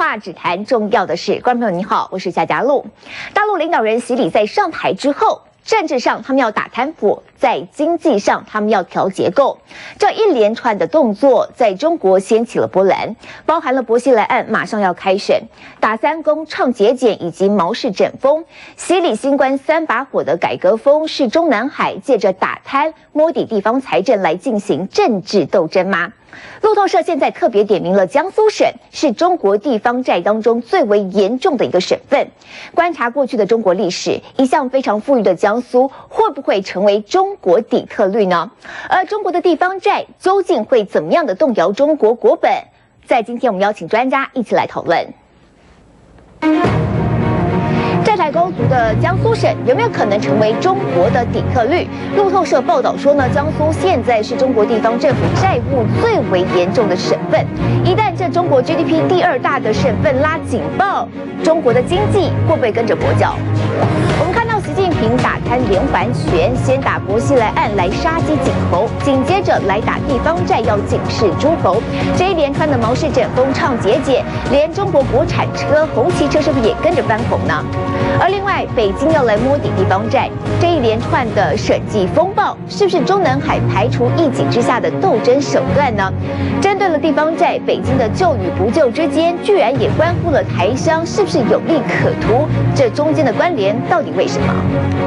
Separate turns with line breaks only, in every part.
话只谈重要的事。观众朋友你好，我是夏佳璐。大陆领导人习李在上台之后，政治上他们要打贪腐，在经济上他们要调结构，这一连串的动作在中国掀起了波澜，包含了薄熙来案马上要开审，打三公、倡节俭以及毛氏整风。习李新冠三把火的改革风是中南海借着打贪摸底地方财政来进行政治斗争吗？路透社现在特别点名了江苏省是中国地方债当中最为严重的一个省份。观察过去的中国历史，一向非常富裕的江苏会不会成为中国底特律呢？而中国的地方债究竟会怎么样的动摇中国国本？在今天我们邀请专家一起来讨论。债台高筑的江苏省有没有可能成为中国的底特律？路透社报道说呢，江苏现在是中国地方政府债务最为严重的省份。一旦这中国 GDP 第二大的省份拉警报，中国的经济会不会跟着跛脚？我们看到习近平打贪连环拳，先打薄熙来案来杀鸡儆猴，紧接着来打地方债要警示诸侯。这一连串的毛氏整风、倡节俭，连中国国产车红旗车是不是也跟着翻红呢？而另外，北京要来摸底地方债，这一连串的审计风暴，是不是中南海排除异己之下的斗争手段呢？针对了地方债，北京的救与不救之间，居然也关乎了台商是不是有利可图，这中间的关联到底为什么？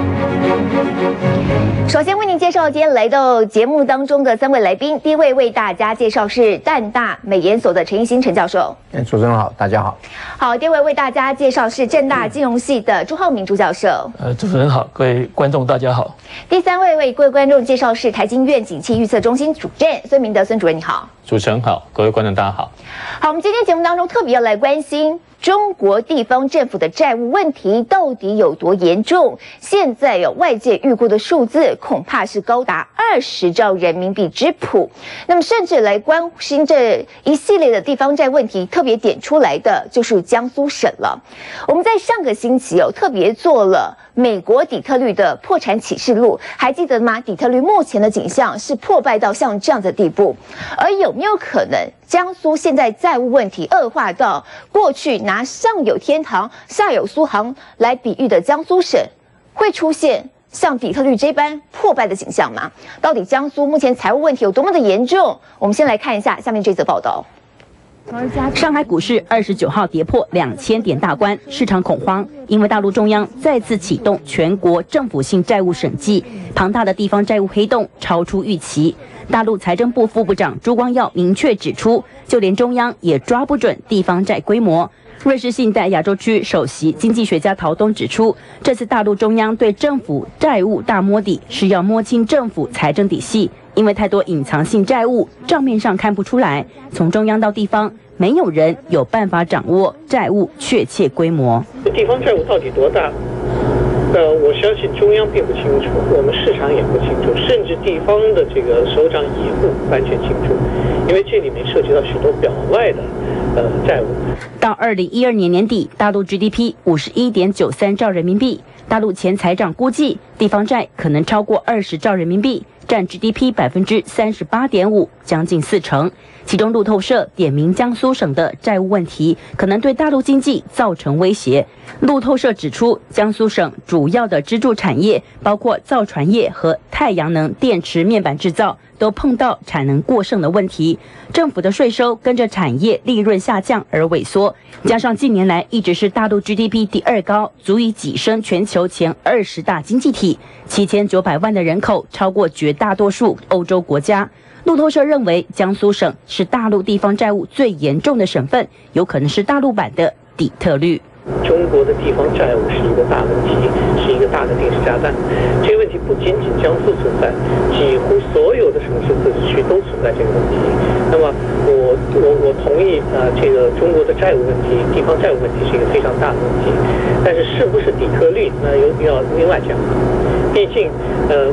首先为您介绍今天来到节目当中的三位来宾，第一位为大家介绍是淡大美研所的陈奕新陈教授。
主持人好，大家好。
好，第二位为大家介绍是政大金融系的朱浩明朱教授。
主持人好，各位观众大家好。
第三位为各位观众介绍是台经院景气预测中心主任孙明德孙主任，你好。
主持人好，各位观众大家好。
好，我们今天节目当中特别要来关心中国地方政府的债务问题到底有多严重？现在有外界预估的数字，恐怕是高达20兆人民币之谱。那么，甚至来关心这一系列的地方债问题，特别点出来的就是江苏省了。我们在上个星期特别做了美国底特律的破产启示录，还记得吗？底特律目前的景象是破败到像这样的地步，而有没有可能江苏现在债务问题恶化到过去拿上有天堂下有苏杭来比喻的江苏省，会出现像底特律这般破败的景象吗？到底江苏目前财务问题有多么的严重？我们先来看一下下面这则报道。
上海股市29号跌破2000点大关，市场恐慌，因为大陆中央再次启动全国政府性债务审计，庞大的地方债务黑洞超出预期。大陆财政部副部长朱光耀明确指出，就连中央也抓不准地方债规模。瑞士信贷亚洲区首席经济学家陶东指出，这次大陆中央对政府债务大摸底，是要摸清政府财政底细，因为太多隐藏性债务，账面上看不出来，从中央到地方，没有人有办法掌握债务确切规模。
地方债务到底多大？我相信中央并不清楚，我们市场也不清楚，甚至地方的这个首长也不完全清楚，因为这里面涉及到许多表外的债务。
到2012年年底，大陆 GDP 51.93兆人民币，大陆前财长估计，地方债可能超过20兆人民币，占 GDP 38.5%，将近40%。其中路透社点名江苏省的债务问题可能对大陆经济造成威胁。路透社指出，江苏省主要的支柱产业包括造船业和太阳能电池面板制造，都碰到产能过剩的问题，政府的税收跟着产业利润下降而萎缩，加上近年来一直是大陆 GDP 第2高，足以跻身全球前20大经济体，7900万的人口超过绝大多数欧洲国家。路透社认为，江苏省是大陆地方债务最严重的省份，有可能是大陆版的底特律。
中国的地方债务是一个大问题，是一个大的定时炸弹。这个问题不仅仅江苏存在，几乎所有的省市自治区都存在这个问题。那么我同意这个中国的债务问题，地方债务问题是一个非常大的问题，但是是不是底特律，那要另外讲。毕竟中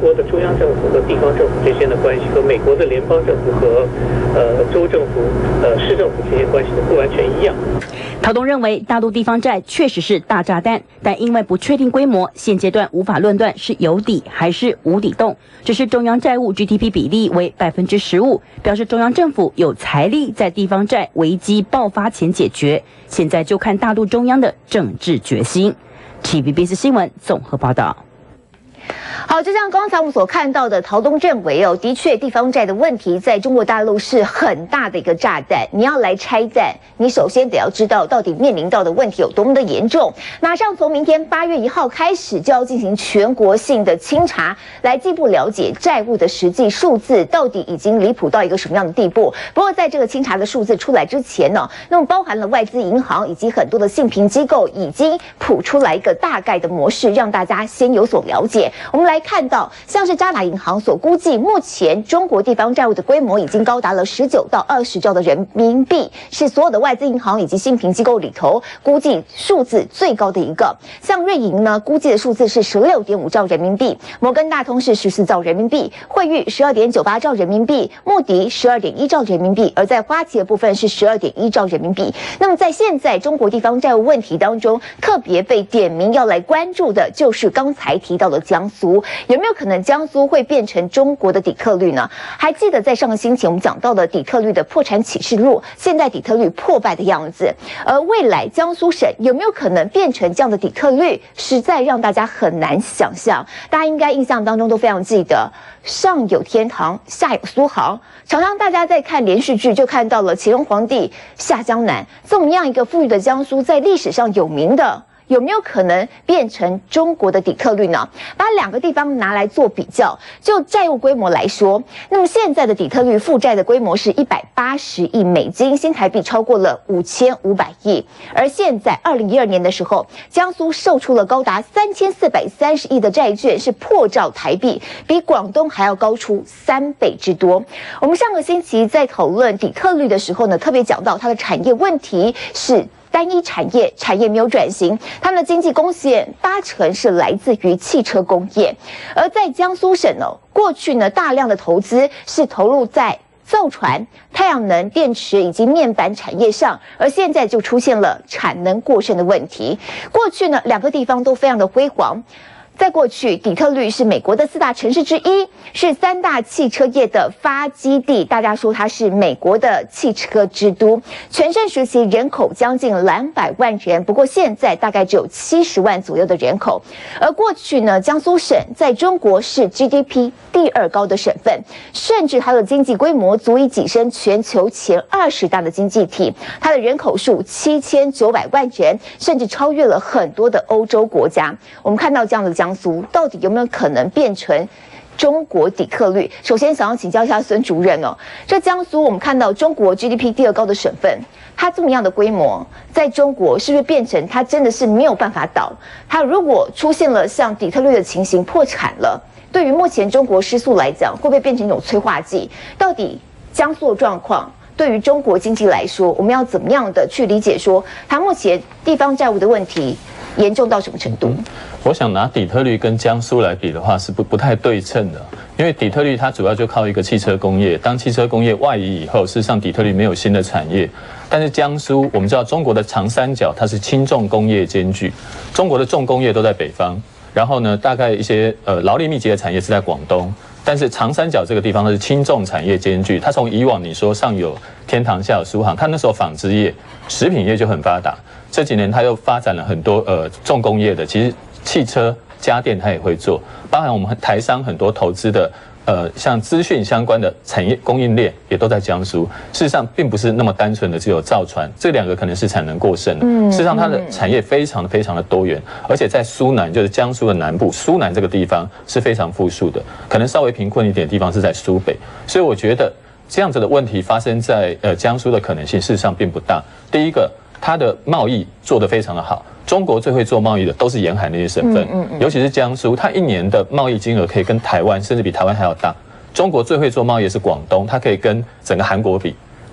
国的中央政府和地方政府之间的关系，和美国的联邦政府和州政府、市政府之间关系不完全一样。
陶东认为，大陆地方债确实是大炸弹，但因为不确定规模，现阶段无法论断是有底还是无底洞。只是中央债务 GDP 比例为15%，表示中央政府有财力在地方债危机爆发前解决。现在就看大陆中央的政治决心。TVBS 新闻综合报道。
好，就像刚才我们所看到的，陶东认为的确地方债的问题在中国大陆是很大的一个炸弹。你要来拆弹，你首先得要知道到底面临到的问题有多么的严重。马上从明天8月1号开始就要进行全国性的清查，来进一步了解债务的实际数字到底已经离谱到一个什么样的地步。不过在这个清查的数字出来之前呢，那么包含了外资银行以及很多的信评机构已经谱出来一个大概的模式，让大家先有所了解。我们来看到，像是渣打银行所估计，目前中国地方债务的规模已经高达了19到20兆的人民币，是所有的外资银行以及信评机构里头估计数字最高的一个。像瑞银呢，估计的数字是16.5兆人民币，摩根大通是14兆人民币，惠誉12.98兆人民币，穆迪12.1兆人民币，而在花旗的部分是12.1兆人民币。那么在现在中国地方债务问题当中，特别被点名要来关注的就是刚才提到的江苏。有没有可能江苏会变成中国的底特律呢？还记得在上个星期我们讲到的底特律的破产启示录，现在底特律破败的样子，而未来江苏省有没有可能变成这样的底特律，实在让大家很难想象。大家应该印象当中都非常记得，上有天堂，下有苏杭。常常大家在看连续剧就看到了乾隆皇帝下江南，这么样一个富裕的江苏，在历史上有名的，有没有可能变成中国的底特律呢？把两个地方拿来做比较，就债务规模来说，那么现在的底特律负债的规模是180亿美金，新台币超过了5500亿。而现在2012年的时候，江苏售出了高达3430亿的债券，是破兆台币，比广东还要高出3倍之多。我们上个星期在讨论底特律的时候呢，特别讲到它的产业问题是单一产业没有转型，他们的经济贡献80%是来自于汽车工业。而在江苏省呢，过去呢大量的投资是投入在造船、太阳能、电池以及面板产业上，而现在就出现了产能过剩的问题。过去呢两个地方都非常的辉煌。在过去，底特律是美国的4大城市之一，是3大汽车业的发基地。大家说它是美国的汽车之都。全盛时期人口将近200万人，不过现在大概只有70万左右的人口。而过去呢，江苏省在中国是 GDP 第2高的省份，甚至它的经济规模足以跻身全球前20大的经济体。它的人口数7900万人，甚至超越了很多的欧洲国家。我们看到这样的江苏到底有没有可能变成中国底特律？首先想要请教一下孙主任哦，这江苏我们看到中国 GDP 第2高的省份，它这么样的规模，在中国是不是变成它真的是没有办法倒？它如果出现了像底特律的情形，破产了，对于目前中国失速来讲，会不会变成一种催化剂？到底江苏的状况对于中国经济来说，我们要怎么样的去理解说它目前地方债务的问题严重到什么程度？
我想拿底特律跟江苏来比的话，是不太对称的，因为底特律它主要就靠一个汽车工业，当汽车工业外移以后，事实上底特律没有新的产业。但是江苏，我们知道中国的长三角它是轻重工业兼具，中国的重工业都在北方，然后呢，大概一些劳力密集的产业是在广东。但是长三角这个地方它是轻重产业兼具，它从以往你说上有天堂下有苏杭，它那时候纺织业、食品业就很发达，这几年它又发展了很多重工业的，其实汽车、家电它也会做，包含我们台商很多投资的像资讯相关的产业供应链也都在江苏。事实上并不是那么单纯的只有造船，这2个可能是产能过剩的。事实上它的产业非常的多元，而且在苏南，就是江苏的南部，苏南这个地方是非常富庶的，可能稍微贫困一点的地方是在苏北。所以我觉得这样子的问题发生在江苏的可能性事实上并不大。第一个，它的贸易做得非常的好。中国最会做贸易的都是沿海那些省份，尤其是江苏，它1年的贸易金额可以跟台湾，甚至比台湾还要大。中国最会做贸易的是广东，它可以跟整个韩国比。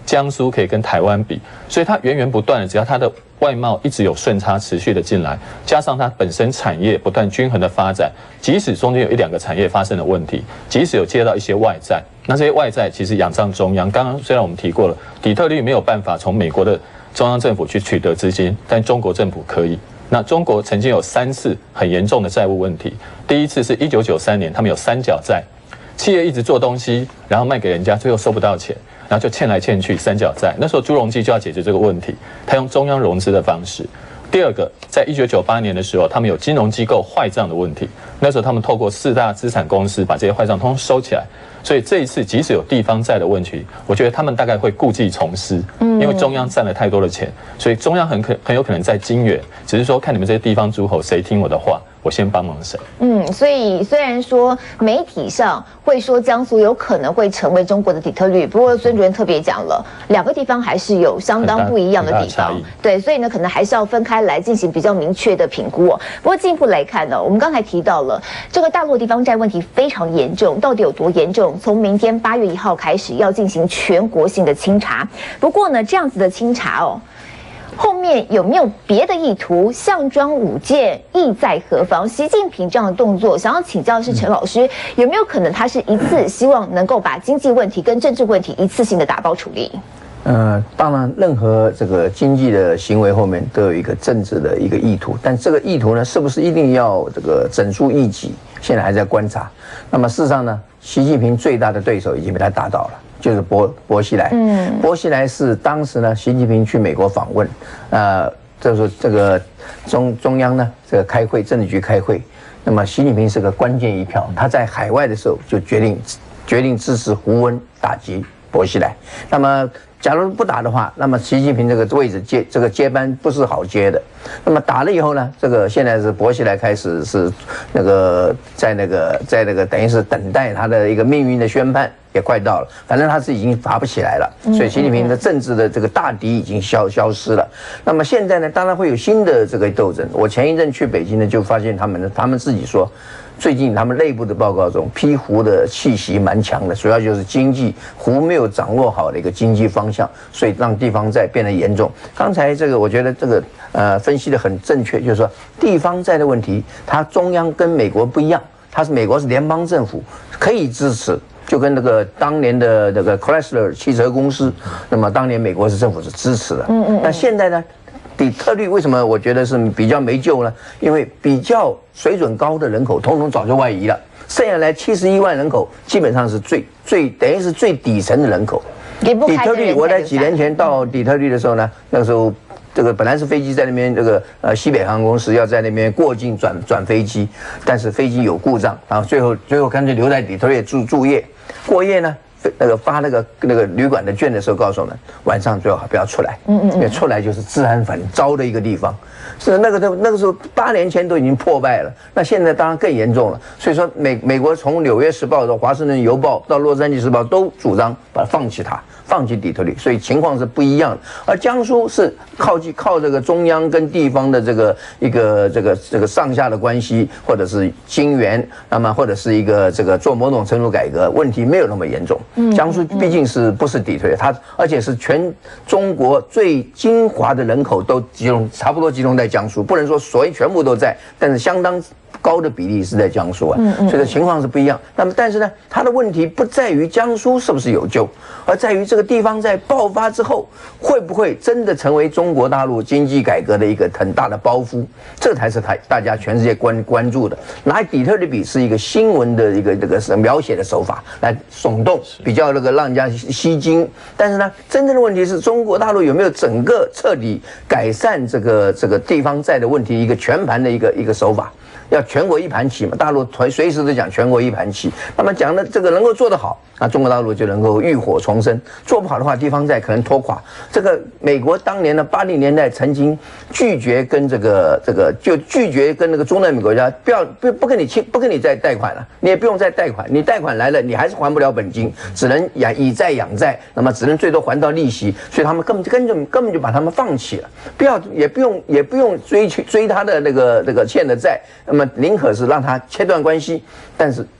江苏可以跟台湾比，所以它源源不断的，只要它的外贸一直有顺差持续的进来，加上它本身产业不断均衡的发展，即使中间有1-2个产业发生了问题，即使有接到一些外债，那这些外债其实仰仗中央。刚刚虽然我们提过了，底特律没有办法从美国的中央政府去取得资金，但中国政府可以。那中国曾经有3次很严重的债务问题，第一次是1993年，他们有3角债，企业一直做东西，然后卖给人家，最后收不到钱。然后就欠来欠去3角债，那时候朱镕基就要解决这个问题，他用中央融资的方式。第二个，在1998年的时候，他们有金融机构坏账的问题，那时候他们透过4大资产公司把这些坏账通通收起来。所以这一次即使有地方债的问题，我觉得他们大概会故技重施，因为中央占了太多的钱，所以中央很有可能在金援，只是说看你们这些地方诸侯谁听我的话，我先帮忙谁。
所以虽然说媒体上会说江苏有可能会成为中国的底特律，不过孙主任特别讲了，2个地方还是有相当不一样的地方。对，所以呢，可能还是要分开来进行比较明确的评估哦。不过进一步来看呢，我们刚才提到了这个大陆地方债问题非常严重，到底有多严重？从明天8月1号开始要进行全国性的清查。不过呢，这样子的清查哦，后面有没有别的意图？项庄舞剑，意在何方？习近平这样的动作，想要请教的是陈老师，有没有可能他是一次希望能够把经济问题跟政治问题一次性的打包处理？
当然，任何这个经济的行为后面都有一个政治的一个意图，但这个意图呢，是不是一定要这个整肃异己？现在还在观察。那么事实上呢，习近平最大的对手已经被他打倒了，就是薄熙来。薄熙来是当时呢，习近平去美国访问，就是这个中央呢，这个开会，政治局开会，那么习近平是个关键一票，他在海外的时候就决定支持胡温打击薄熙来。那么假如不打的话，那么习近平这个位置接班不是好接的。那么打了以后呢，这个现在是薄熙来开始是在那个等于是等待他的一个命运的宣判，也快到了。反正他是已经爬不起来了，所以习近平的政治的这个大敌已经消失了。那么现在呢，当然会有新的这个斗争。我前一阵去北京呢，就发现他们自己说，最近他们内部的报告中，批胡的气息蛮强的，主要就是经济胡没有掌握好的一个经济方向，所以让地方债变得严重。刚才这个我觉得这个分析的很正确，就是说地方债的问题，它中央跟美国不一样，美国是联邦政府可以支持。就跟那个当年的那个 Chrysler 汽车公司，那么当年美国政府是支持的。那现在呢，底特律为什么我觉得是比较没救呢？因为比较水准高的人口，通通早就外移了，剩下来71万人口，基本上是等于是最底层的人口。底特律，我在几年前到底特律的时候呢，那个时候。这个本来是飞机在那边，这个西北航空公司要在那边过境转飞机，但是飞机有故障，然后最后干脆留在底特律住夜。过夜呢，发那个旅馆的券的时候告诉我们，晚上最好不要出来，因为出来就是治安很糟的一个地方。是那个时候8年前都已经破败了，那现在当然更严重了。所以说美国从《纽约时报》到《华盛顿邮报》到《洛杉矶时报》都主张把它放弃底特律，所以情况是不一样的。而江苏是靠这个中央跟地方的这个上下的关系，或者是经援，那么或者是一个这个做某种程度改革，问题没有那么严重。江苏毕竟不是底特律，而且是全中国最精华的人口都差不多集中在江苏，不能说所有全部都在，但是相当高的比例是在江苏啊，所以情况是不一样。那么但是呢，它的问题不在于江苏是不是有救，而在于这个地方在爆发之后，会不会真的成为中国大陆经济改革的一个很大的包袱，这才是大家全世界关注的。拿底特律比是一个新闻的一个描写的手法来耸动，比较让人家吸睛。但是呢，真正的问题是中国大陆有没有整个彻底改善这个地方债的问题一个全盘的一个手法。要全国一盘棋嘛，大陆随时都讲全国一盘棋。那么讲的这个能够做得好，那中国大陆就能够浴火重生；做不好的话，地方债可能拖垮。这个美国当年的80年代曾经拒绝跟就拒绝跟那个中南美国家不跟你再贷款了，你也不用再贷款，你贷款来了，你还是还不了本金，只能以债养债，那么只能最多还到利息，所以他们根本就把他们放弃了，也不用追他的那个欠的债。那么宁可是让他切断关系，但是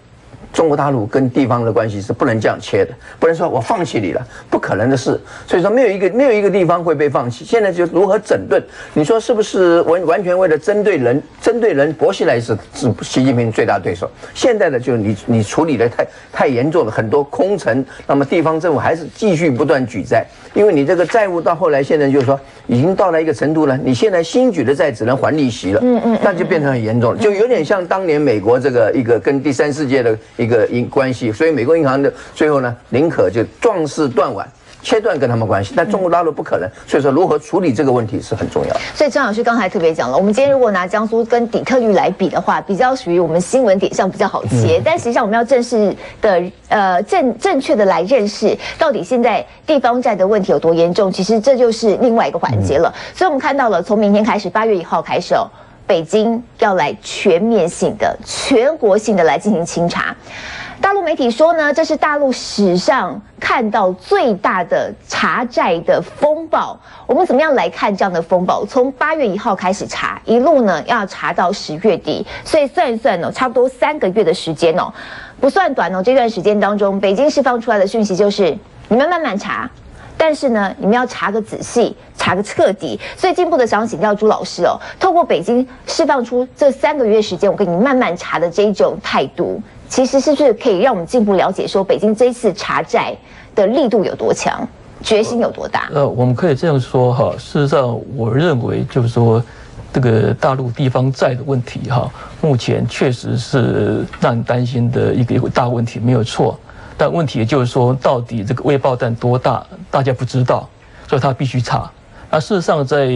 中国大陆跟地方的关系是不能这样切的，不能说我放弃你了，不可能的事。所以说没有一个地方会被放弃。现在就如何整顿？你说是不是完全为了针对人？薄熙来是习近平最大对手。现在的就是你处理的太严重了，很多空城，那么地方政府还是继续不断举债，因为你这个债务到后来现在就是说已经到了一个程度了，你现在新举的债只能还利息了，那就变成很严重了，就有点像当年美国这个一个跟第三世界的一个关系，所以美国银行的最后呢，宁可就壮士断腕，切断跟他们关系，但中国大陆不可能，所以说如何处理这个问题是很重要的。
所以张老师刚才特别讲了，我们今天如果拿江苏跟底特律来比的话，比较属于我们新闻点上比较好切，但实际上我们要正式的正确的来认识到底现在地方债的问题有多严重，其实这就是另外一个环节了。所以我们看到了，从明天开始，8月1号开始哦，北京要来全面性的、全国性的来进行清查。大陆媒体说呢，这是大陆史上看到最大的查债的风暴。我们怎么样来看这样的风暴？从8月1号开始查，一路呢要查到10月底，所以算一算哦，差不多3个月的时间哦，不算短哦。这段时间当中，北京释放出来的讯息就是，你们慢慢查。但是呢，你们要查个仔细，查个彻底。所以进一步的想请教朱老师哦，透过北京释放出这3个月时间，我跟你慢慢查的这一种态度，其实是不是可以让我们进一步了解说，北京这一次查债的力度有多强，决心有多大？
我们可以这样说哈，事实上，我认为就是说，这个大陆地方债的问题哈，目前确实是让人担心的一个大问题，没有错。但问题也就是说，到底这个未爆弹多大，大家不知道，所以他必须查。那事实上，在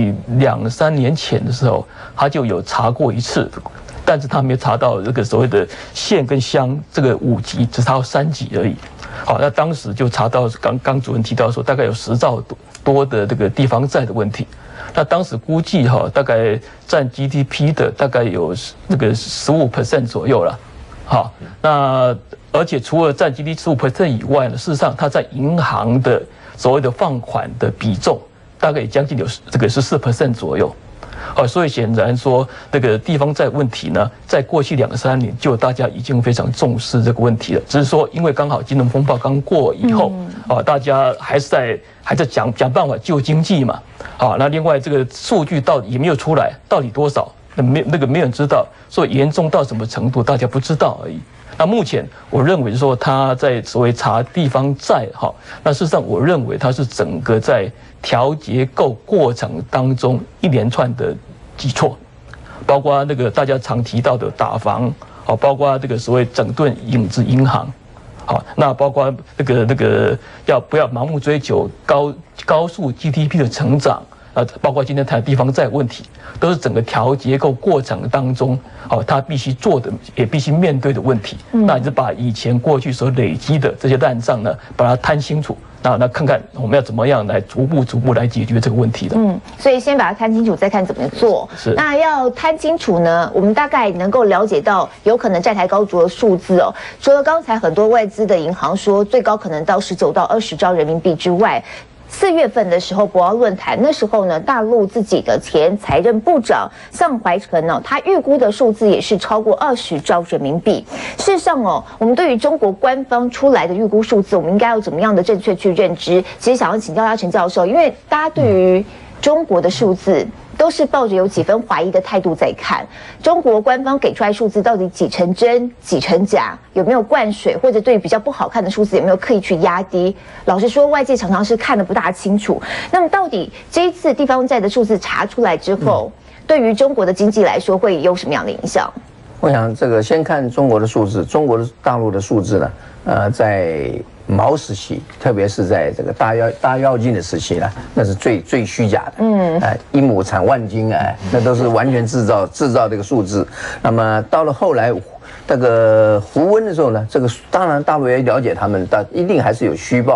2、3年前的时候，他就有查过一次，但是他没有查到这个所谓的县跟乡这个5级，只查到3级而已。好，那当时就查到刚主任提到说，大概有10兆多的这个地方债的问题。那当时估计大概占 GDP 的大概有那个15% 左右了。好，那而且除了占 GDP 15% 以外呢，事实上它在银行的所谓的放款的比重，大概也将近有这个14% 左右。所以显然说，这个地方债问题呢，在过去2、3年就大家已经非常重视这个问题了。只是说，因为刚好金融风暴刚过以后，大家还在想办法救经济嘛。那另外这个数据到底也没有出来，到底多少？没有人知道，所以严重到什么程度，大家不知道而已。那目前我认为说他在所谓查地方债那事实上我认为它是整个在调结构过程当中一连串的举措，包括那个大家常提到的打房，包括这个所谓整顿影子银行，那包括那个不要盲目追求高速 GDP 的成长。包括今天谈的地方债问题，都是整个调结构过程当中，他必须做的，也必须面对的问题。那你就把以前过去所累积的这些烂账呢，把它摊清楚。那看看我们要怎么样来逐步来解决这个问题的。
所以先把它摊清楚，再看怎么做。是。那要摊清楚呢，我们大概能够了解到有可能债台高筑的数字哦。除了刚才很多外资的银行说最高可能到19到20兆人民币之外。4月份的时候，博鳌论坛那时候呢，大陆自己的前财政部长向怀成呢，他预估的数字也是超过20兆人民币。事实上哦，我们对于中国官方出来的预估数字，我们应该要怎么样的正确去认知？其实想要请教一下陈教授，因为大家对于中国的数字都是抱着有几分怀疑的态度在看，中国官方给出来数字到底几成真几成假，有没有灌水，或者对于比较不好看的数字有没有刻意去压低？老实说，外界常常是看得不大清楚。那么到底这一次地方债的数字查出来之后，对于中国的经济来说会有什么样的影响？
我想这个先看中国的数字，中国的大陆的数字呢，在毛时期，特别是在这个大跃进的时期呢，那是最虚假的。一亩产万斤那都是完全制造这个数字。那么到了后来，这个胡温的时候呢，这个当然大陆也了解他们，但一定还是有虚报。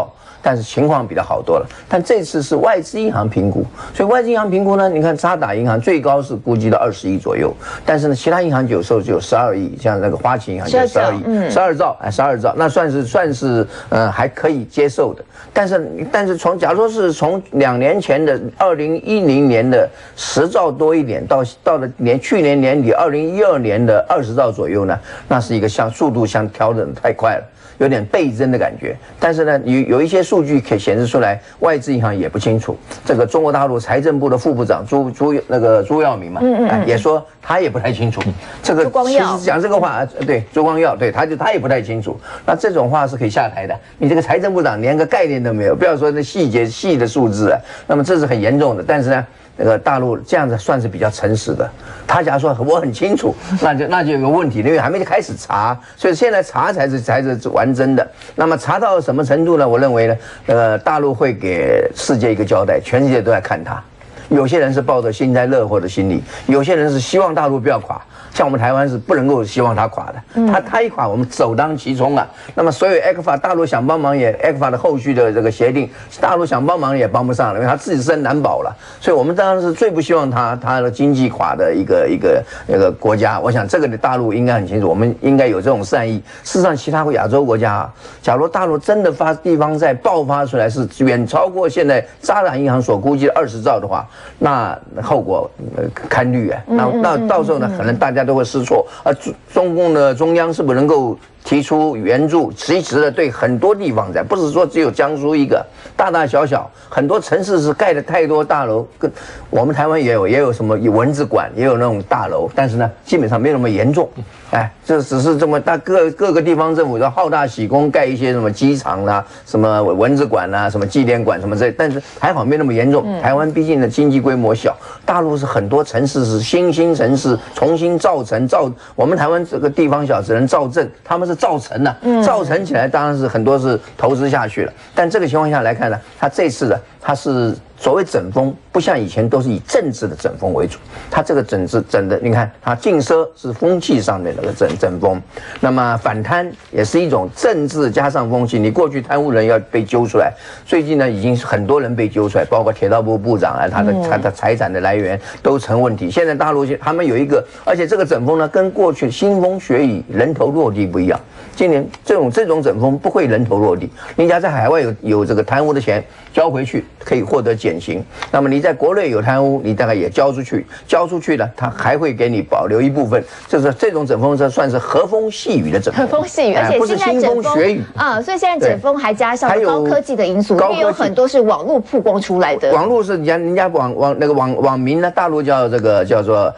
但是情况比较好多了。但这次是外资银行评估，所以外资银行评估呢，你看渣打银行最高是估计到20亿左右，但是呢，其他银行有时候只有12亿，像那个花旗银行就12亿，12兆，那算是还可以接受的。但是假如说是从2年前的2010年的10兆多一点，到了去年年底2012年的20兆左右呢，那是一个速度调整太快了。有点倍增的感觉，但是呢，有一些数据可以显示出来，外资银行也不清楚。这个中国大陆财政部的副部长朱耀明嘛，也说他也不太清楚。这个其实讲这个话，对朱光耀，对他也不太清楚。那这种话是可以下台的。你这个财政部长连个概念都没有，不要说那细的数字啊，那么这是很严重的。但是呢，那个大陆这样子算是比较诚实的。他假如说我很清楚，那就有个问题，因为还没开始查，所以现在查才是完真的。那么查到什么程度呢？我认为呢，大陆会给世界一个交代，全世界都在看他。有些人是抱着幸灾乐祸的心理，有些人是希望大陆不要垮。像我们台湾是不能够希望他垮的，他一垮，我们首当其冲啊。那么所有 ECFA 大陆想帮忙也 ECFA 的后续的这个协定，大陆想帮忙也帮不上了，因为他自己身难保了。所以我们当然是最不希望他的经济垮的一个国家。我想这个大陆应该很清楚，我们应该有这种善意。事实上，其他亚洲国家啊，假如大陆真的地方债爆发出来是远超过现在渣打银行所估计的20兆的话，那后果堪虑啊。那到时候呢，可能大家都会失措。中共的中央是不是能够提出援助，及时的对很多地方在，不是说只有江苏一个，大大小小很多城市是盖了太多大楼，跟我们台湾也有什么文字馆，也有那种大楼，但是呢，基本上没有那么严重。这只是这么大各个地方政府要好大喜功盖一些什么机场啦、什么文字馆啦、什么纪念馆什么这，但是还好没那么严重。台湾毕竟的经济规模小，大陆是很多城市是新兴城市重新造城我们台湾这个地方小只能造镇，他们是造城呐，造城起来当然是很多是投资下去了。但这个情况下来看呢，他这次的他是所谓整风，不像以前都是以政治的整风为主，他这个整的，你看他禁奢是风气上面的整风，那么反贪也是一种政治加上风气。你过去贪污人要被揪出来，最近呢已经很多人被揪出来，包括铁道部部长啊，他的财产的来源都成问题。现在大陆他们有一个，而且这个整风呢跟过去腥风血雨、人头落地不一样。今年这种整风不会人头落地，人家在海外有这个贪污的钱交回去可以获得减刑，那么你在国内有贪污，你大概也交出去了，他还会给你保留一部分。就是这种整风算是和风细雨的整风，
和风细雨，而且现在整风所以现在整风还加上了高科技的因素，因为有很多是网络曝光出来的。
网络是人家网民呢，大陆叫这个叫做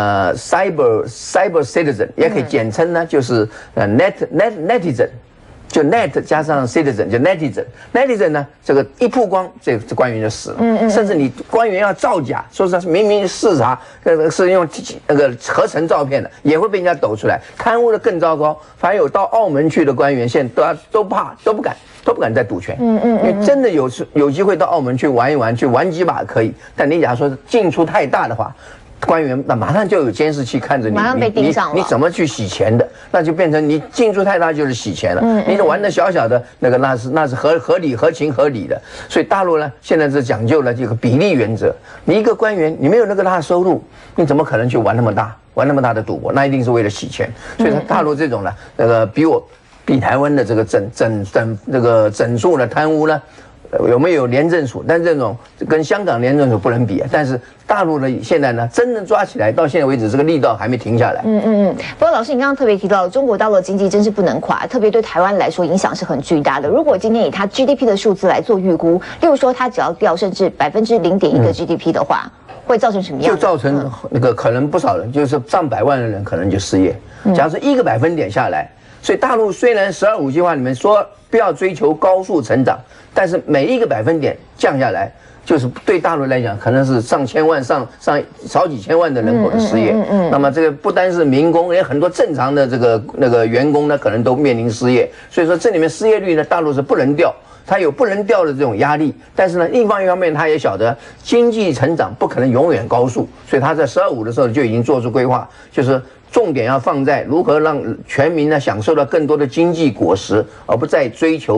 cyber citizen， 也可以简称呢就是netizen。就 net 加上 citizen 就 netizen 呢，这个一曝光，这官员就死了。甚至你官员要造假，说是明明视察是用那个合成照片的，也会被人家抖出来。贪污的更糟糕，凡有到澳门去的官员，现在都怕都不敢再赌拳。因为真的有机会到澳门去玩一玩，去玩几把可以，但你假如说进出太大的话，官员那马上就有监视器看着你，
马上被盯上了。
你怎么去洗钱的？那就变成你进出太大就是洗钱了。你玩的小小的那个，那是合理合情合理的。所以大陆呢，现在是讲究了这个比例原则。你一个官员，你没有那个大的收入，你怎么可能去玩那么大的赌博？那一定是为了洗钱。所以大陆这种呢，那个比台湾的这个整数的贪污呢，有没有廉政署？但这种跟香港廉政署不能比啊。但是大陆呢，现在呢，真正抓起来，到现在为止，这个力道还没停下来。
不过老师，你刚刚特别提到，中国大陆的经济真是不能垮，特别对台湾来说影响是很巨大的。如果今天以它 GDP 的数字来做预估，例如说它只要掉甚至0.1%的 GDP 的话，会造成什么样？
就造成那个可能不少人，就是上百万的人可能就失业。假如说1个百分点下来，所以大陆虽然12五计划里面说不要追求高速成长，但是每1个百分点降下来，就是对大陆来讲，可能是上千万、上少几千万的人口的失业。那么这个不单是民工，连很多正常的那个员工呢，可能都面临失业。所以说这里面失业率呢，大陆是不能掉。它有不能掉的这种压力，但是呢，另一方面他也晓得经济成长不可能永远高速，所以他在12.5的时候就已经做出规划，就是重点要放在如何让全民呢享受到更多的经济果实，而不再追求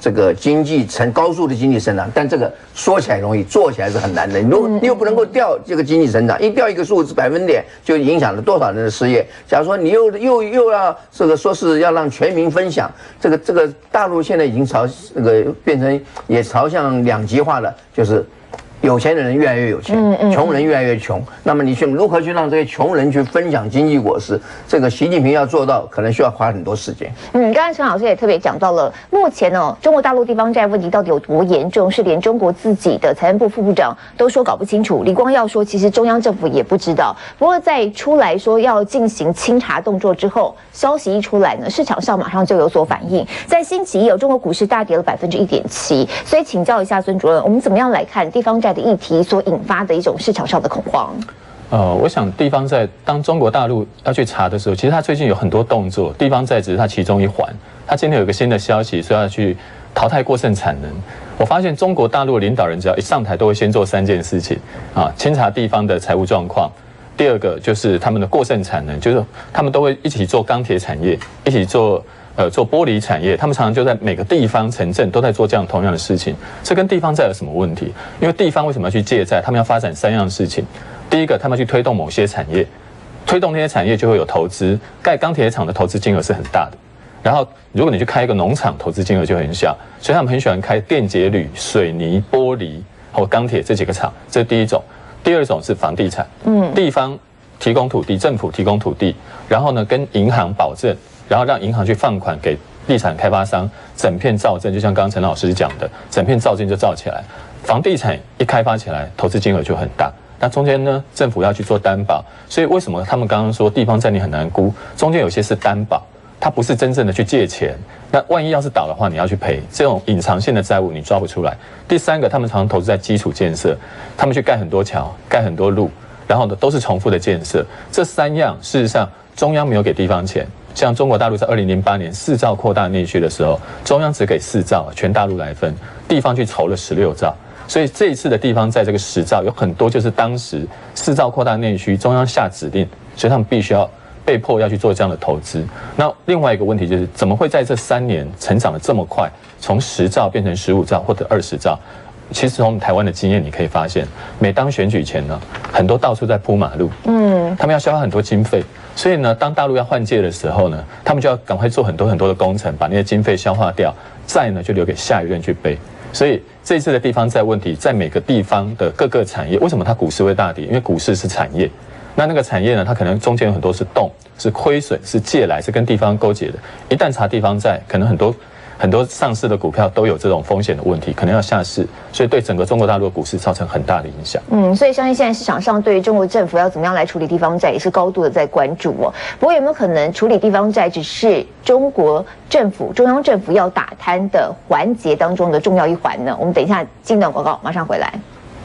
这个高速的经济成长，但这个说起来容易，做起来是很难的。你又不能够调这个经济成长，一调一个数字百分点，就影响了多少人的失业。假如说你又要这个说是要让全民分享，这个大陆现在已经变成也朝向两极化了，就是有钱的人越来越有钱，穷人越来越穷。那么你如何去让这些穷人去分享经济果实？这个习近平要做到，可能需要花很多时间。
刚才陈老师也特别讲到了，目前呢，中国大陆地方债问题到底有多严重，是连中国自己的财政部副部长都说搞不清楚。李光耀说，其实中央政府也不知道。不过在出来说要进行清查动作之后，消息一出来呢，市场上马上就有所反应。在星期一，中国股市大跌了1.7%。所以请教一下孙主任，我们怎么样来看地方债的议题所引发的一种市场上的恐慌？
我想地方债当中国大陆要去查的时候，其实它最近有很多动作，地方债只是它其中一环。它今天有一个新的消息，说要去淘汰过剩产能。我发现中国大陆的领导人只要一上台，都会先做3件事情啊：清查地方的财务状况；第二个就是他们的过剩产能，就是他们都会一起做钢铁产业，一起做玻璃产业，他们常常就在每个地方城镇都在做这样同样的事情。这跟地方债有什么问题？因为地方为什么要去借债？他们要发展3样事情。第一个，他们去推动某些产业，推动那些产业就会有投资。盖钢铁厂的投资金额是很大的，然后如果你去开一个农场，投资金额就很小。所以他们很喜欢开电解铝、水泥、玻璃或钢铁这几个厂，这是第一种。第二种是房地产，地方提供土地，政府提供土地，然后呢跟银行保证，然后让银行去放款给地产开发商，整片造镇，就像刚刚陈老师讲的，整片造镇就造起来。房地产一开发起来，投资金额就很大。那中间呢，政府要去做担保，所以为什么他们刚刚说地方债你很难估？中间有些是担保，它不是真正的去借钱。那万一要是倒的话，你要去赔，这种隐藏性的债务你抓不出来。第三个，他们常常投资在基础建设，他们去盖很多桥、盖很多路，然后呢都是重复的建设。这3样事实上中央没有给地方钱。像中国大陆在2008年4兆扩大内需的时候，中央只给4兆，全大陆来分，地方去筹了16兆。所以这一次的地方在这个10兆有很多就是当时4兆扩大内需，中央下指令，所以他们必须要被迫要去做这样的投资。那另外一个问题就是，怎么会在这3年成长得这么快，从10兆变成15兆或者20兆？其实从台湾的经验你可以发现，每当选举前呢，很多到处在铺马路，他们要消耗很多经费。所以呢，当大陆要换届的时候呢，他们就要赶快做很多的工程，把那些经费消化掉，债呢就留给下一任去背。所以这一次的地方债问题，在每个地方的各个产业，为什么它股市会大跌？因为股市是产业，那个产业呢，它可能中间有很多是洞、是亏损、是借来、是跟地方勾结的。一旦查地方债，可能很多上市的股票都有这种风险的问题，可能要下市，所以对整个中国大陆的股市造成很大的影响。
所以相信现在市场上对于中国政府要怎么样来处理地方债，也是高度的在关注哦。不过有没有可能处理地方债只是中国政府、中央政府要打贪的环节当中的重要一环呢？我们等一下进段广告，马上回来。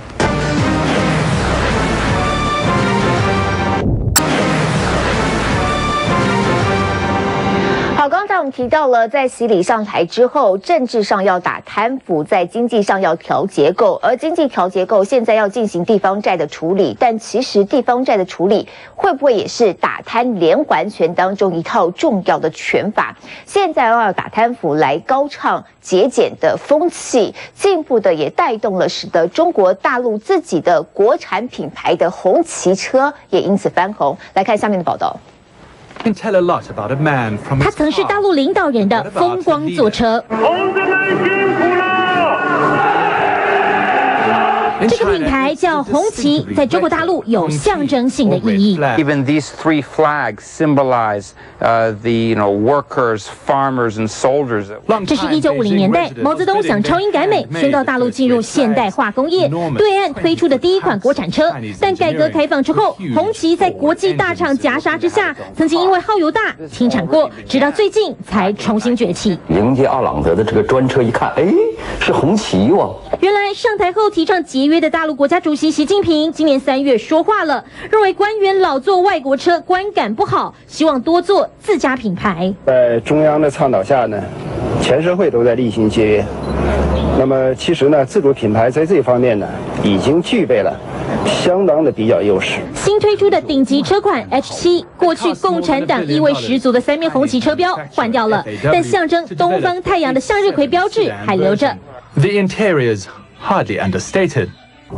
刚才我们提到了，在习李上台之后，政治上要打贪腐，在经济上要调结构，而经济调结构现在要进行地方债的处理，但其实地方债的处理会不会也是打贪连环拳当中一套重要的拳法？现在要打贪腐来高唱节俭的风气，进一步的也带动了使得中国大陆自己的国产品牌的红旗车也因此翻红。来看下面的报道。
他曾是大陆领导人的风光坐车。
同志们辛苦了！
这个品牌叫红旗，在中国大陆有象征性的意义。
Even these 3 flags symbolize the workers, farmers, and soldiers.
这是1950年代，毛泽东想超英赶美，宣告大陆进入现代化工业，对岸推出的第一款国产车。但改革开放之后，红旗在国际大厂夹杀之下，曾经因为耗油大停产过，直到最近才重新崛起。
迎接奥朗德的这个专车一看，哎，是红旗哇！
原来上台后提倡节约的大陆国家主席习近平今年3月说话了，认为官员老坐外国车观感不好，希望多做自家品牌。
在中央的倡导下呢，全社会都在厉行节约。那么其实呢，自主品牌在这方面呢，已经具备了相当的比较优势。
新推出的顶级车款 H7， 过去共产党意味十足的3面红旗车标换掉了，但象征东方太阳的向日葵标志还留着。
The interiors hardly understated.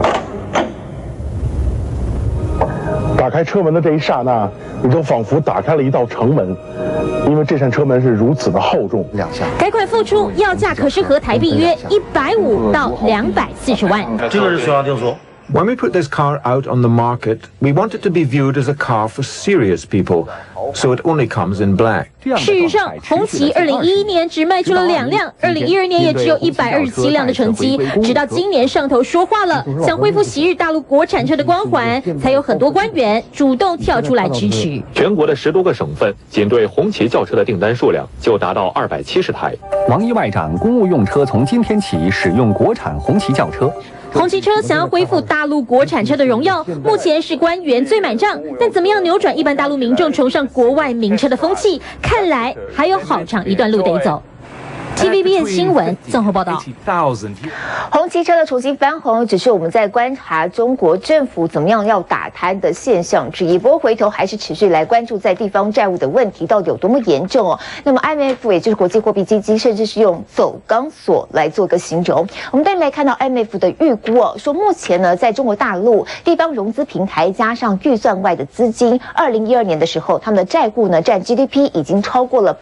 打开车门的这一刹那，你就仿佛打开了一道城门，因为这扇车门是如此的厚重。
改款复出，要价可是合台币约150到240万。
这个是随行听说。
When we put this car out on the market, we want it to be viewed as a car for serious people, so it only comes in black.
事实上，红旗2011年只卖出了2辆，2012年也只有127辆的成绩，直到今年上头说话了，想恢复昔日大陆国产车的光环，才有很多官员主动跳出来支持。
全国的10多个省份，仅对红旗轿车的订单数量就达到270台。
王毅外长，公务用车从今天起使用国产红旗轿车。
红旗车想要恢复大陆国产车的荣耀，目前是官员最买账，但怎么样扭转一般大陆民众崇尚国外名车的风气，看来还有好长一段路得走。TVBS 新闻综合报道。
红旗车的重新翻红，只是我们在观察中国政府怎么样要打贪的现象之一。不过回头还是持续来关注在地方债务的问题到底有多么严重哦。那么 IMF 也就是国际货币基金，甚至是用走钢索来做个形容。我们再来看到 IMF 的预估哦，说目前呢，在中国大陆地方融资平台加上预算外的资金，2012年的时候，他们的债务呢占 GDP 已经超过了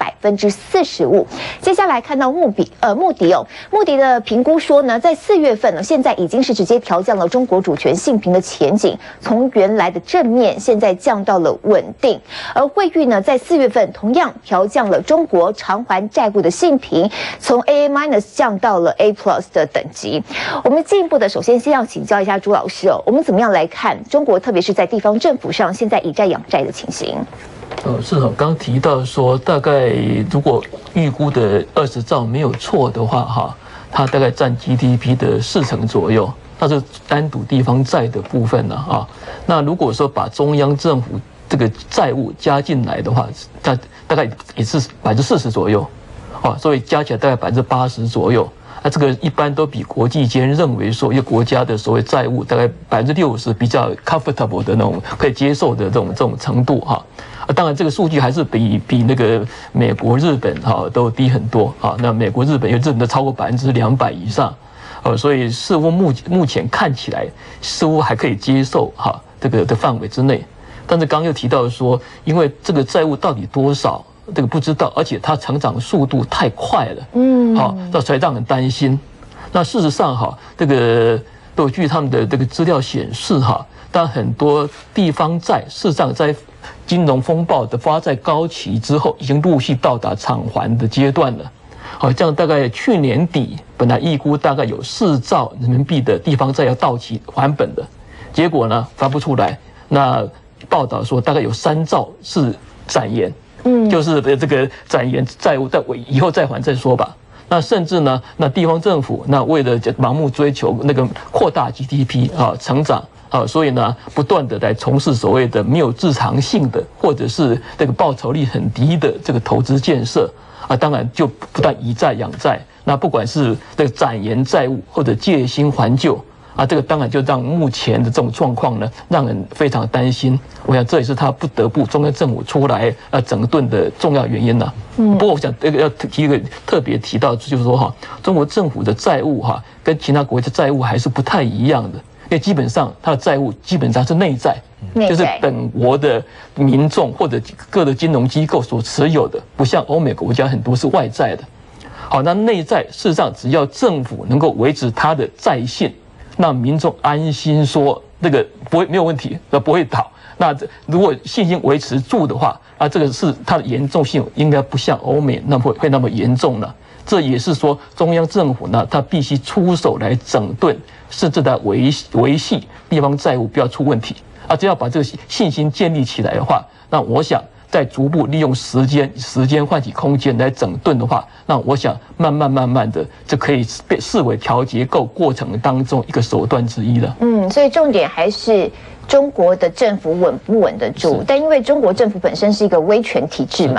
45%。接下来看到穆迪的评估说呢，在4月份呢，现在已经是直接调降了中国主权信评的前景，从原来的正面现在降到了稳定。而惠誉呢，在4月份同样调降了中国偿还债务的信评，从 AA- 降到了 A+ 的等级。我们进一步的，首先要请教一下朱老师哦，我们怎么样来看中国，特别是在地方政府上现在以债养债的情形？
是哦，刚提到说，大概如果预估的20兆没有错的话，哈，它大概占 GDP 的40%左右，那是单独地方债的部分了啊。那如果说把中央政府这个债务加进来的话，它大概也是40%左右，啊，所以加起来大概80%左右。那这个一般都比国际间认为说一个国家的所谓债务大概60%比较 comfortable 的那种可以接受的这种程度哈。当然这个数据还是比那个美国、日本哈都低很多啊。那美国、日本都超过200%以上，所以似乎目前看起来似乎还可以接受哈这个的范围之内。但是刚又提到说，因为这个债务到底多少？这个不知道，而且它成长速度太快了，好，那所以让人担心。那事实上哈，这个都据他们的这个资料显示哈，但很多地方债事实上在金融风暴的发债高期之后，已经陆续到达偿还的阶段了。好，这样大概去年底本来预估大概有4兆人民币的地方债要到期还本的，结果呢发不出来。那报道说大概有3兆是展延。就是这个展延债务，以后再还再说吧。那甚至呢，那地方政府那为了盲目追求那个扩大 GDP 啊成长啊，所以呢不断的来从事所谓的没有自偿性的，或者是这个报酬率很低的这个投资建设啊，当然就不断以债养债。那不管是这个展延债务或者借新还旧。啊，这个当然就让目前的这种状况呢，让人非常担心。我想这也是他不得不中央政府出来整顿的重要原因了。不过我想要提一个特别提到，就是说哈，中国政府的债务哈，跟其他国家的债务还是不太一样的，因为基本上它的债务基本上是内债，就是本国的民众或者各的金融机构所持有的，不像欧美国家很多是外债的。好，那内债事实上只要政府能够维持它的债信。让民众安心说这个没有问题，不会倒。那如果信心维持住的话，啊，这个是它的严重性应该不像欧美会那么严重了。这也是说中央政府呢，它必须出手来整顿，甚至来维系地方债务不要出问题。啊，只要把这个信心建立起来的话，那我想。再逐步利用时间换取空间来整顿的话，那我想慢慢的就可以被视为调结构过程当中一个手段之一了。
所以重点还是中国的政府稳不稳得住，但因为中国政府本身是一个威权体制嘛，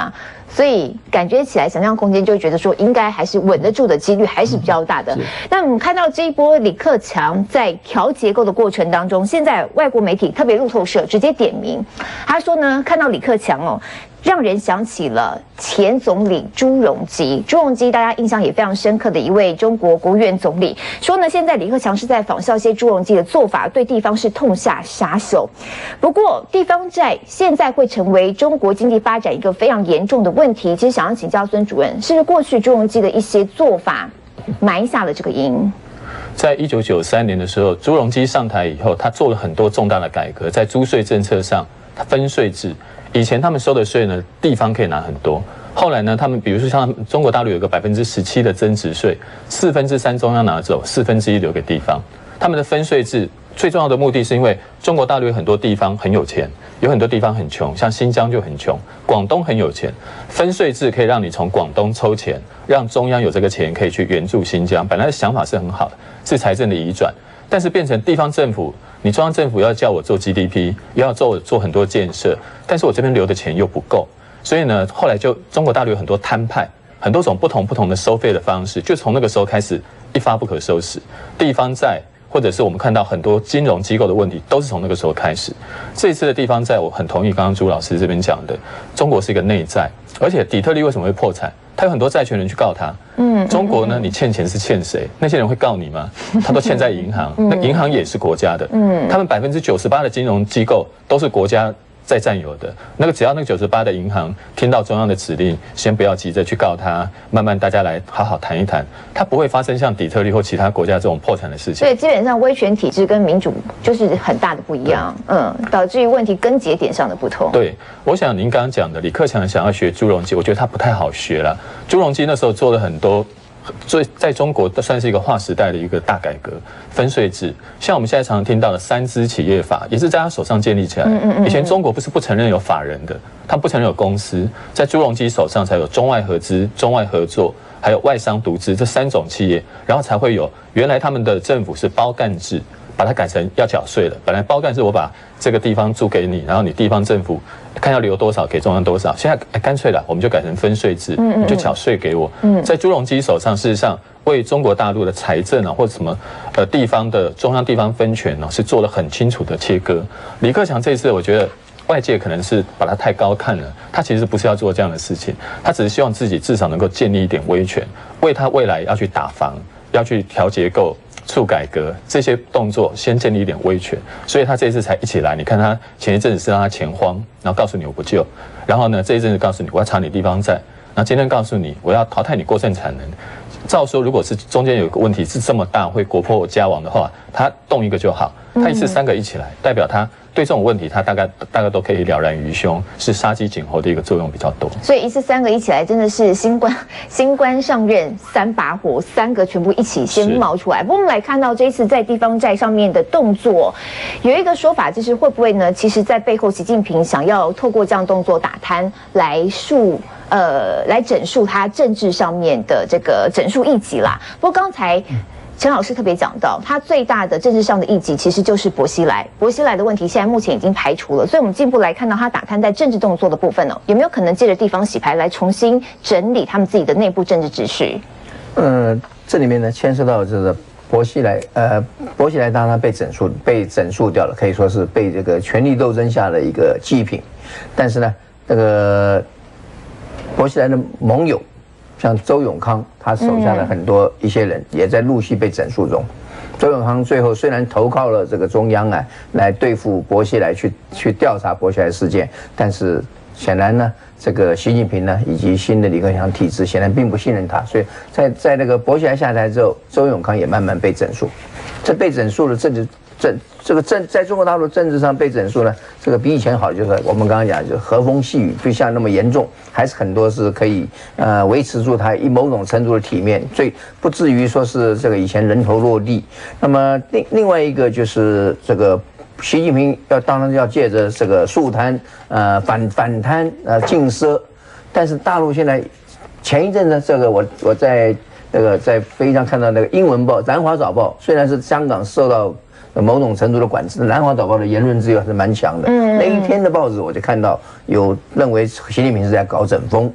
所以感觉起来想象空间就会觉得说应该还是稳得住的几率还是比较大的。那我们看到这一波李克强在调结构的过程当中，现在外国媒体特别路透社直接点名，他说呢，看到李克强哦，让人想起了前总理朱镕基。朱镕基大家印象也非常深刻的一位中国国务院总理，说呢，现在李克强是在仿效一些朱镕基的做法，对地方是痛下杀手。不过，地方债现在会成为中国经济发展一个非常严重的问题。其实想要请教孙主任，是不是过去朱镕基的一些做法埋下了这个因？
在1993年的时候，朱镕基上台以后，他做了很多重大的改革，在租税政策上，他分税制。以前他们收的税呢，地方可以拿很多。后来呢，他们比如说像中国大陆有个17%的增值税，3/4中央拿走，1/4留给地方。他们的分税制最重要的目的是因为中国大陆有很多地方很有钱，有很多地方很穷，像新疆就很穷，广东很有钱。分税制可以让你从广东抽钱，让中央有这个钱可以去援助新疆。本来的想法是很好的，是财政的移转，但是变成地方政府。你中央政府要叫我做 GDP， 又要做很多建设，但是我这边留的钱又不够，所以呢，后来就中国大陆有很多摊派，很多种不同的收费的方式，就从那个时候开始一发不可收拾。地方债或者是我们看到很多金融机构的问题，都是从那个时候开始。这一次的地方债，我很同意刚刚朱老师这边讲的，中国是一个内债，而且底特律为什么会破产？他有很多债权人去告他。中国呢，你欠钱是欠谁？那些人会告你吗？他都欠在银行，那银行也是国家的。他们98%的金融机构都是国家在占有的。那个只要那个98%的银行听到中央的指令，先不要急着去告他，慢慢大家来好好谈一谈，它不会发生像底特律或其他国家这种破产的事情。
对，基本上威权体制跟民主就是很大的不一样，导致于问题根结点上的不同。
对，我想您刚刚讲的李克强想要学朱镕基，我觉得他不太好学了。朱镕基那时候做了很多。所以在中国算是一个划时代的一个大改革，分税制，像我们现在常常听到的3支企业法，也是在他手上建立起来。以前中国不承认有法人的，他不承认有公司，在朱镕基手上才有中外合资、中外合作，还有外商独资这3种企业，然后才会有原来他们的政府是包干制，把它改成要缴税了。本来包干是我把这个地方租给你，然后你地方政府看要留多少给中央多少，现在干脆了，我们就改成分税制，你就缴税给我。在朱镕基手上，事实上为中国大陆的财政啊，或者什么地方的中央地方分权呢，是做了很清楚的切割。李克强这一次，我觉得外界可能是把他太高看了，他其实不是要做这样的事情，他只是希望自己至少能够建立一点威权，为他未来要去打房、要去调结构。促改革这些动作，先建立一点威权，所以他这一次才一起来。你看他前一阵子是让他钱荒，然后告诉你我不救，然后呢这一阵子告诉你我要查你地方债，然后今天告诉你我要淘汰你过剩产能。照说如果是中间有一个问题是这么大会国破家亡的话，他动一个就好，他一次3个一起来，代表他对这种问题他大概都可以了然于胸，是杀鸡儆猴的一个作用比较多。
所以一次3个一起来，真的是新官上任3把火，3个全部一起先冒出来。不过我们来看到这一次在地方债上面的动作，有一个说法就是会不会呢？其实，在背后习近平想要透过这样动作打贪来整肃他政治上面的这个整肃异己啦。不过刚才陈老师特别讲到，他最大的政治上的异己其实就是薄熙来。薄熙来的问题现在目前已经排除了，所以我们进一步来看到他打贪在政治动作的部分有没有可能借着地方洗牌来重新整理他们自己的内部政治秩序？
这里面呢牵涉到这个薄熙来，薄熙来当然被整肃掉了，可以说是被这个权力斗争下的一个祭品。但是呢，这个薄熙来的盟友。像周永康，他手下的很多一些人也在陆续被整肃中。周永康最后虽然投靠了这个中央啊，来对付薄熙来去调查薄熙来事件，但是显然呢，这个习近平呢以及新的李克强体制显然并不信任他，所以在那个薄熙来下台之后，周永康也慢慢被整肃。这被整肃的在中国大陆政治上被整肃呢，这个比以前好，就是我们刚刚讲，就是和风细雨，不像那么严重，还是很多是可以维持住它某种程度的体面，最不至于说是这个以前人头落地。那么另外一个就是这个习近平当然要借着这个肃贪反贪禁奢，但是大陆现在前一阵呢，这个我在在飞机上看到那个英文报《南华早报》，虽然是香港受到某种程度的管制，《南华早报》的言论自由还是蛮强的。那一天的报纸我就看到有认为习近平是在搞整风，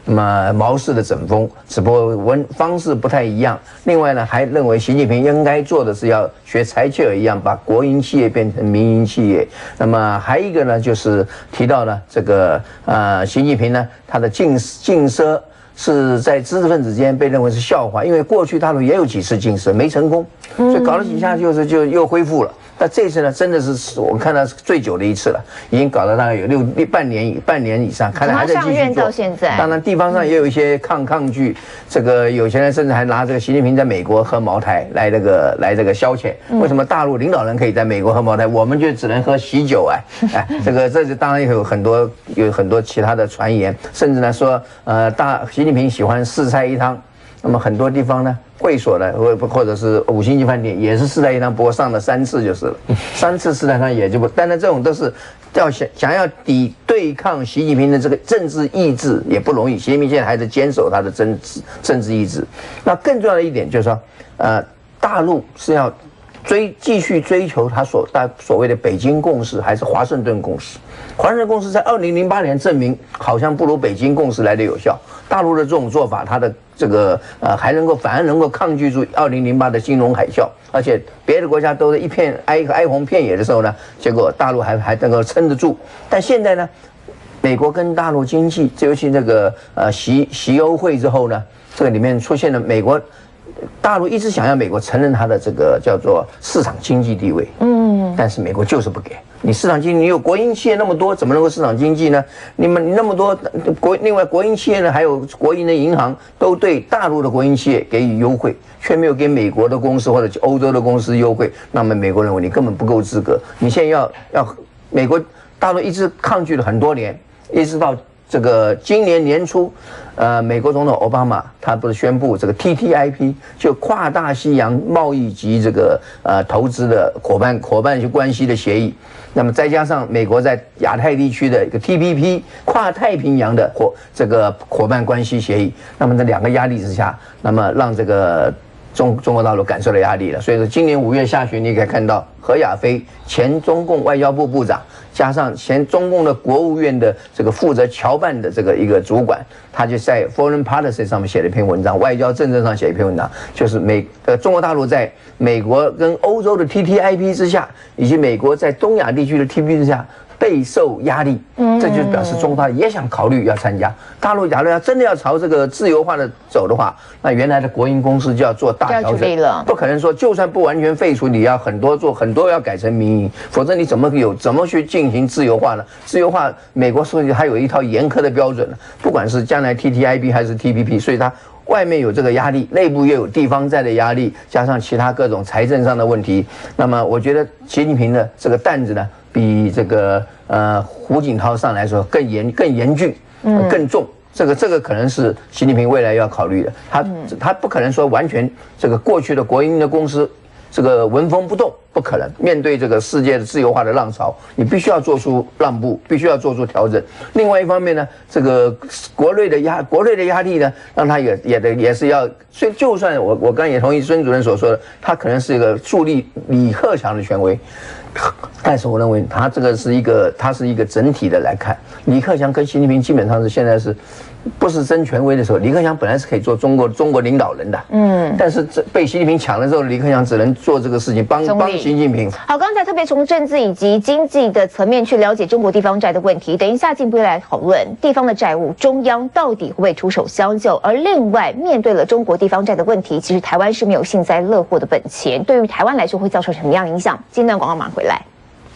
那么毛氏的整风，只不过方式不太一样。另外呢，还认为习近平应该做的是要学柴契尔一样，把国营企业变成民营企业。那么还一个呢，就是提到了这个习近平呢，他的禁奢是在知识分子间被认为是笑话，因为过去大陆也有几次禁奢没成功，所以搞了几下就又恢复了。但这次呢，真的是我看到是最久的一次了，已经搞了大概有半年以上，看来还在继续做。
从他上任到现在，
当然地方上也有一些抗拒，这个有些人甚至还拿这个习近平在美国喝茅台来这个消遣。为什么大陆领导人可以在美国喝茅台，我们就只能喝喜酒啊？哎，这当然有很多其他的传言，甚至呢说习近平喜欢4菜1汤。那么很多地方呢，会所呢，或者是5星级饭店也是4菜1汤，不过上了3次就是了，3次4菜1汤也就不，但是这种都是要想要对抗习近平的这个政治意志也不容易。习近平现在还在坚守他的政治意志。那更重要的一点就是说，大陆是要继续追求他所谓的北京共识还是华盛顿共识？华盛顿共识在2008年证明好像不如北京共识来的有效。大陆的这种做法，它的这个反而能够抗拒住2008的金融海啸，而且别的国家都是一片哀鸿遍野的时候呢，结果大陆还能够撑得住。但现在呢，美国跟大陆经济，尤其那个习欧会之后呢，这个里面出现了大陆一直想要美国承认它的这个叫做市场经济地位，但是美国就是不给你市场经济，你有国营企业那么多，怎么能够市场经济呢？你那么多另外国营企业呢，还有国营的银行都对大陆的国营企业给予优惠，却没有给美国的公司或者欧洲的公司优惠，那么美国认为你根本不够资格。你现在要美国大陆一直抗拒了很多年，一直到这个今年年初，美国总统奥巴马他不是宣布这个 TTIP 就跨大西洋贸易及这个投资的伙伴关系的协议，那么再加上美国在亚太地区的一个 TPP 跨太平洋的这个伙伴关系协议，那么这2个压力之下，那么让这个中国大陆感受到压力了。所以说今年5月下旬，你可以看到何亚飞前中共外交部部长，加上前中共的国务院的这个负责侨办的这个一个主管，他就在 Foreign Policy 上面写了一篇文章，外交政策上写了一篇文章，就是中国大陆在美国跟欧洲的 TTIP 之下，以及美国在东亚地区的 TPP 之下备受压力，这就表示中国大陆也想考虑要参加。大陆假如要真的要朝这个自由化的走的话，那原来的国营公司就要做大调整了，不可能说就算不完全废除，你要很多要改成民营，否则你怎么去进行自由化呢？自由化，美国说还有一套严苛的标准呢，不管是将来 TTIP 还是 TPP， 所以它外面有这个压力，内部又有地方债的压力，加上其他各种财政上的问题，那么我觉得习近平的这个担子呢，比这个胡锦涛上来说更严峻，更重。这个可能是习近平未来要考虑的。他不可能说完全这个过去的国营的公司这个纹风不动，不可能。面对这个世界的自由化的浪潮，你必须要做出让步，必须要做出调整。另外一方面呢，这个国内的压力呢，让他也是要。所以就算我刚刚也同意孙主任所说的，他可能是一个助力李克强的权威。但是我认为他是一个整体的来看，李克强跟习近平基本上是现在是不是争权威的时候，李克强本来是可以做中国领导人的，但是被习近平抢了之后，李克强只能做这个事情，帮习近平。
好，刚才特别从政治以及经济的层面去了解中国地方债的问题，等一下进一步来讨论地方的债务，中央到底会不会出手相救？而另外，面对了中国地方债的问题，其实台湾是没有幸灾乐祸的本钱，对于台湾来说会造成什么样的影响？今段广告马上回来。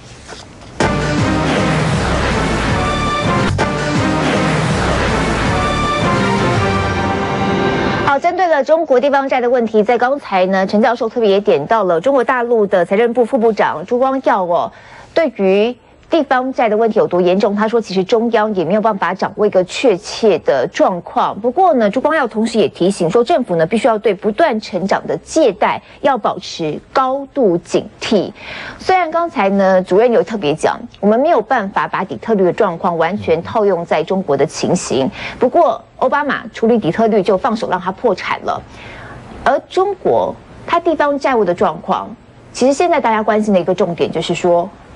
好，针对了中国地方债的问题，在刚才呢，陈教授特别也点到了中国大陆的财政部副部长朱光耀对于地方债的问题有多严重，他说其实中央也没有办法掌握一个确切的状况。不过呢，朱光耀同时也提醒说，政府呢必须要对不断成长的借贷要保持高度警惕。虽然刚才呢主任有特别讲，我们没有办法把底特律的状况完全套用在中国的情形，不过奥巴马处理底特律就放手让它破产了，而中国它地方债务的状况，其实现在大家关心的一个重点就是说，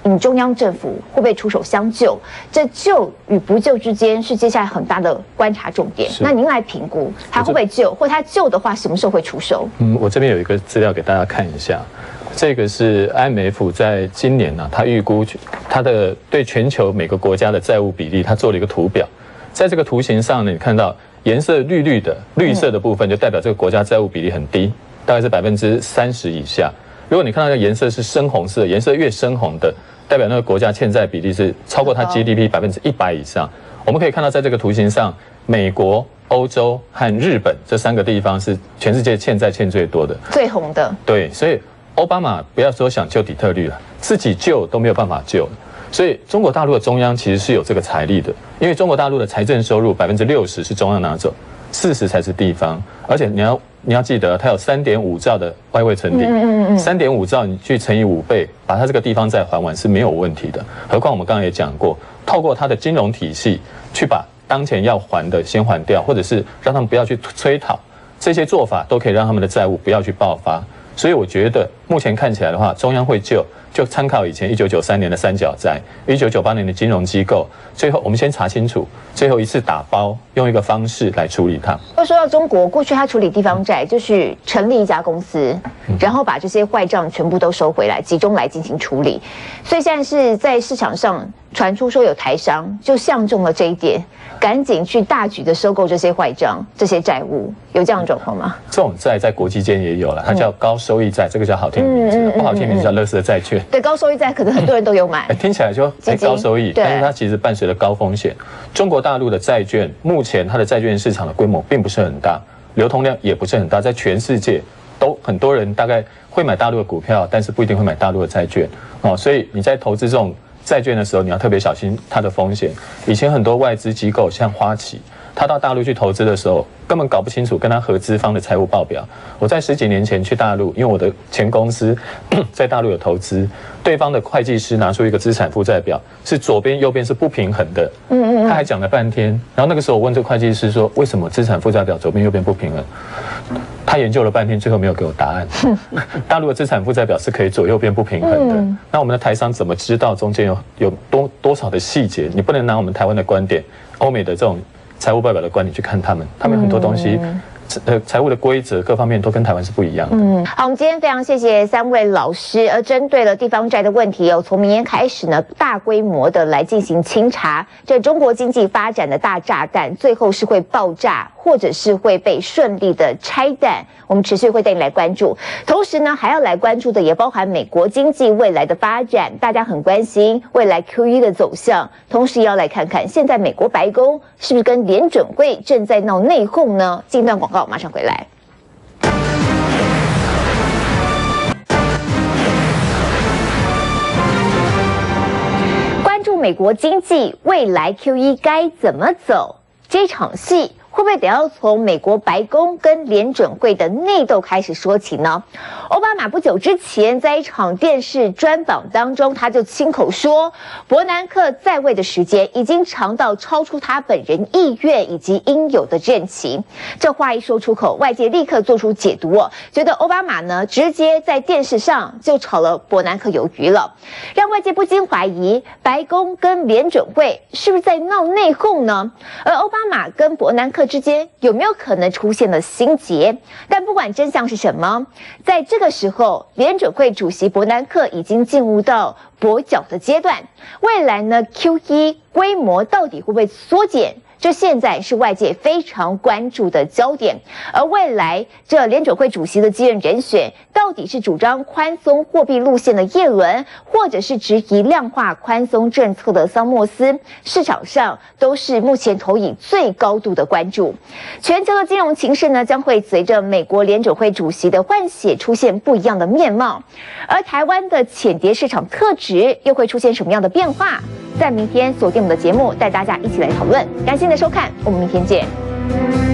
中央政府会不会出手相救？这救与不救之间是接下来很大的观察重点。那您来评估他会不会救，或他救的话什么时候会出手？
我这边有一个资料给大家看一下，这个是 IMF 在今年呢，他预估他的对全球每个国家的债务比例，他做了一个图表。在这个图形上呢，你看到颜色绿色的部分就代表这个国家债务比例很低，大概是30%以下。如果你看到这个颜色是深红色，颜色越深红的，代表那个国家欠债比例是超过它 GDP 100%以上。我们可以看到，在这个图形上，美国、欧洲和日本这3个地方是全世界欠债欠最多的，
最红的。对，
所以奥巴马不要说想救底特律了，自己救都没有办法救。所以中国大陆的中央其实是有这个财力的，因为中国大陆的财政收入60%是中央拿走，40%才是地方。而且你要记得，它有3.5兆的外汇存底，3.5兆你去乘以5倍，把它这个地方债还完是没有问题的。何况我们刚刚也讲过，透过它的金融体系去把当前要还的先还掉，或者是让他们不要去催讨，这些做法都可以让他们的债务不要去爆发。所以我觉得目前看起来的话，中央会救，就参考以前1993年的三角债，1998年的金融机构，最后我们先查清楚，最后一次打包，用一个方式来处理它。
说到中国，过去他处理地方债就是成立一家公司，然后把这些坏账全部都收回来，集中来进行处理。所以现在是在市场上传出说有台商就相中了这一点，赶紧去大举的收购这些坏账、这些债务，有这样的状况吗？
这种债在国际间也有了，它叫高收益债，这个叫好听的名字，不好听的名字叫垃圾债券。
对，高收益债可能很多人都有买，
听起来就高收益，但是它其实伴随着高风险。中国大陆的债券目前它的债券市场的规模并不是很大，流通量也不是很大，在全世界都很多人大概会买大陆的股票，但是不一定会买大陆的债券哦。所以你在投资这种债券的时候，你要特别小心它的风险。以前很多外资机构像花旗，他到大陆去投资的时候，根本搞不清楚跟他合资方的财务报表。我在10几年前去大陆，因为我的前公司在大陆有投资，对方的会计师拿出一个资产负债表，是左边右边是不平衡的。他还讲了半天，然后那个时候我问这个会计师说，为什么资产负债表左边右边不平衡？他研究了半天，最后没有给我答案。大陆的资产负债表是可以左右边不平衡的，那我们的台商怎么知道中间有多少的细节？你不能拿我们台湾的观点、欧美的这种财务报表的观点去看他们有很多东西。财务的规则各方面都跟台湾是不一样的。
好，我们今天非常谢谢3位老师，而针对了地方债的问题从明年开始呢，大规模的来进行清查，这中国经济发展的大炸弹，最后是会爆炸，或者是会被顺利的拆弹，我们持续会带你来关注。同时呢，还要来关注的也包含美国经济未来的发展，大家很关心未来 QE 的走向，同时也要来看看现在美国白宫是不是跟联准会正在闹内讧呢？进段广告，马上回来。关注美国经济未来 QE 该怎么走，这场戏会不会得要从美国白宫跟联准会的内斗开始说起呢？奥巴马不久之前在一场电视专访当中，他就亲口说，伯南克在位的时间已经长到超出他本人意愿以及应有的任期。这话一说出口，外界立刻做出解读觉得奥巴马呢直接在电视上就炒了伯南克鱿鱼了，让外界不禁怀疑白宫跟联准会是不是在闹内讧呢？而奥巴马跟伯南克之间有没有可能出现了心结？但不管真相是什么，在这个时候，联准会主席伯南克已经进入到跛脚的阶段。未来呢 ，QE 规模到底会不会缩减？这现在是外界非常关注的焦点。而未来这联准会主席的继任人选，到底是主张宽松货币路线的耶伦，或者是质疑量化宽松政策的桑莫斯，市场上都是目前投以最高度的关注。全球的金融情势呢，将会随着美国联准会主席的换血出现不一样的面貌。而台湾的浅碟市场特质又会出现什么样的变化？在明天锁定我们的节目，带大家一起来讨论。感谢您的收看，我们明天见。